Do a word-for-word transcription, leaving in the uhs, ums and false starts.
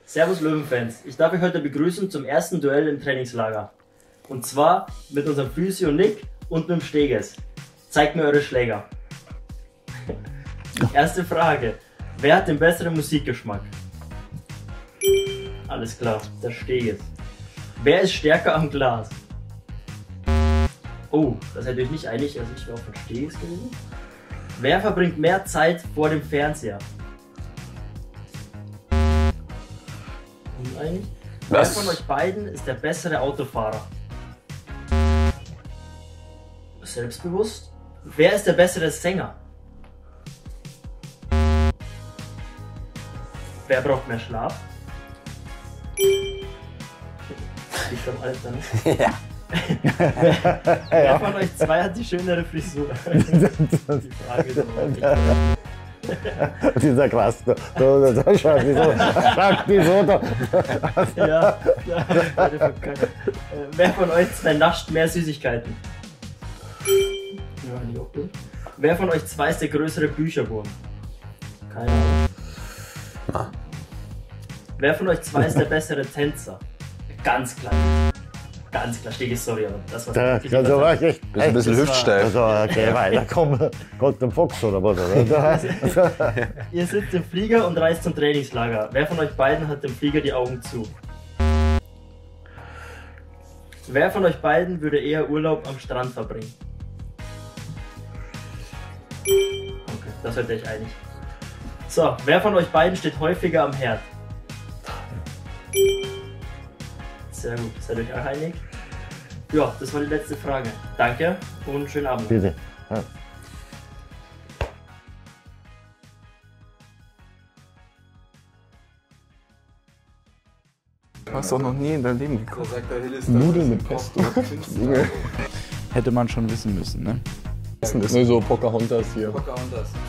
Servus Löwenfans, ich darf euch heute begrüßen zum ersten Duell im Trainingslager. Und zwar mit unserem Physio Nick und mit dem Steges. Zeigt mir eure Schläger. Erste Frage, wer hat den besseren Musikgeschmack? Alles klar, der Steges. Wer ist stärker am Glas? Oh, das seid ihr euch nicht einig, also ich wäre auch von Steges gewesen. Wer verbringt mehr Zeit vor dem Fernseher? Uneinig. Wer von euch beiden ist der bessere Autofahrer? Selbstbewusst. Wer ist der bessere Sänger? Wer braucht mehr Schlaf? Ich glaube alles dann. Ja. wer, wer ja. von euch zwei hat die schönere Frisur? Die Frage ist aber Dieser Krass, da, da, da, schau, wieso, schau, wieso, da. Ja, ja, wer von euch zwei nascht mehr Süßigkeiten? Ja, nicht auch gut. Wer von euch zwei ist der größere Bücherwurm? Keine Ahnung. Ah. Wer von euch zwei ist der bessere Tänzer? Ganz klar. Ganz klar, Steges, sorry, aber das war da, wirklich also war ich echt, bist ein bisschen hüftsteif. Also, okay, weiter, komm, Gott im Fuchs oder was? Oder? Ihr sitzt im Flieger und reist zum Trainingslager. Wer von euch beiden hat dem Flieger die Augen zu? Wer von euch beiden würde eher Urlaub am Strand verbringen? Okay, das seid ihr euch einig. So, wer von euch beiden steht häufiger am Herd? Sehr gut, seid ihr euch auch einig? Ja, das war die letzte Frage. Danke und schönen Abend. Bitte. Ja. Du hast doch noch nie in deinem Leben gekocht. Nudeln mit Pesto. Hätte man schon wissen müssen, ne? Nur so Pocahontas hier. Pocahontas.